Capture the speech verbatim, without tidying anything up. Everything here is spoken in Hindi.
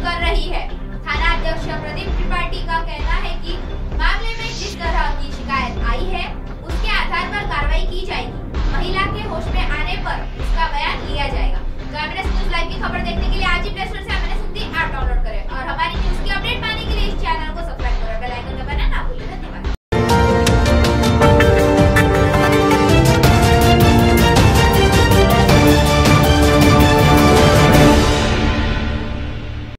कर रही है। थाना अध्यक्ष प्रदीप त्रिपाठी का कहना है कि मामले में जिस तरह की शिकायत आई है